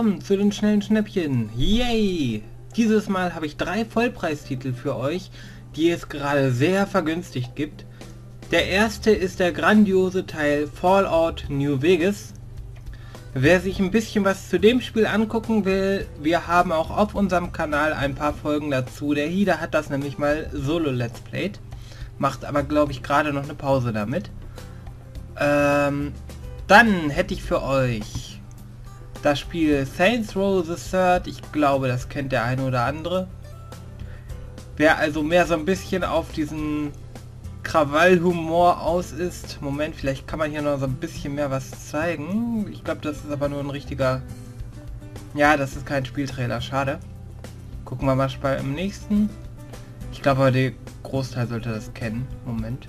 willkommen zu den schnellen Schnäppchen. Yay! Dieses Mal habe ich 3 Vollpreistitel für euch, die es gerade sehr vergünstigt gibt. Der erste ist der grandiose Teil Fallout New Vegas. Wer sich ein bisschen was zu dem Spiel angucken will, wir haben auch auf unserem Kanal ein paar Folgen dazu. Der Hida hat das nämlich mal solo Let's Played, macht aber glaube ich gerade noch eine Pause damit. Dann hätte ich für euch das Spiel Saints Row the Third. Ich glaube, das kennt der eine oder andere. Wer also mehr so ein bisschen auf diesen Krawallhumor aus ist. Moment, vielleicht kann man hier noch so ein bisschen mehr was zeigen. Ich glaube, das ist aber nur ein richtiger... Ja, das ist kein Spieltrailer, schade. Gucken wir mal im nächsten. Ich glaube, der Großteil sollte das kennen. Moment.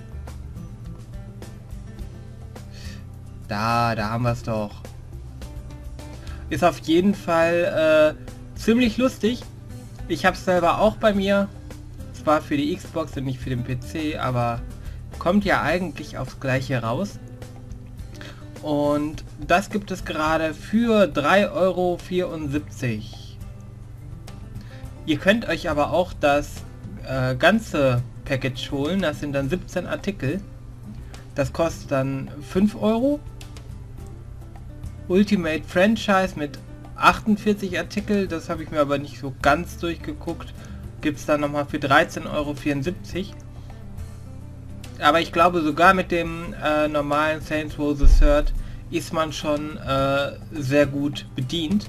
Da haben wir es doch. Ist auf jeden Fall ziemlich lustig. Ich habe es selber auch bei mir. Zwar für die Xbox und nicht für den PC, aber kommt ja eigentlich aufs Gleiche raus. Und das gibt es gerade für 3,74 €. Ihr könnt euch aber auch das ganze Package holen. Das sind dann 17 Artikel. Das kostet dann 5 €. Ultimate Franchise mit 48 Artikel, das habe ich mir aber nicht so ganz durchgeguckt, gibt es dann nochmal für 13,74 €. Aber ich glaube, sogar mit dem normalen Saints Row the Third ist man schon sehr gut bedient.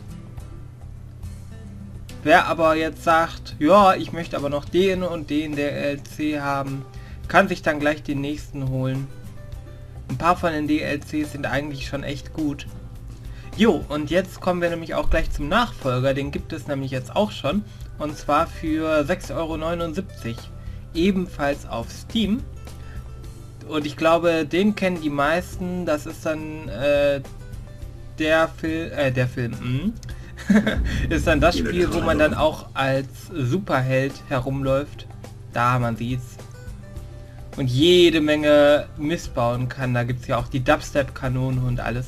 Wer aber jetzt sagt, ja, ich möchte aber noch den und den DLC haben, kann sich dann gleich den nächsten holen. Ein paar von den DLCs sind eigentlich schon echt gut. Jo, und jetzt kommen wir nämlich auch gleich zum Nachfolger, den gibt es nämlich jetzt auch schon, und zwar für 6,79 €, ebenfalls auf Steam. Und ich glaube, den kennen die meisten, das ist dann der Film, ist dann das Spiel, wo man dann auch als Superheld herumläuft, da man sieht's, und jede Menge missbauen kann. Da gibt es ja auch die Dubstep-Kanone und alles.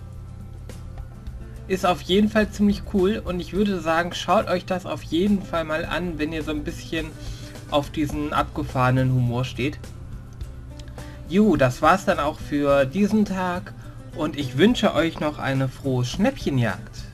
Ist auf jeden Fall ziemlich cool und ich würde sagen, schaut euch das auf jeden Fall mal an, wenn ihr so ein bisschen auf diesen abgefahrenen Humor steht. Jo, das war's dann auch für diesen Tag und ich wünsche euch noch eine frohe Schnäppchenjagd.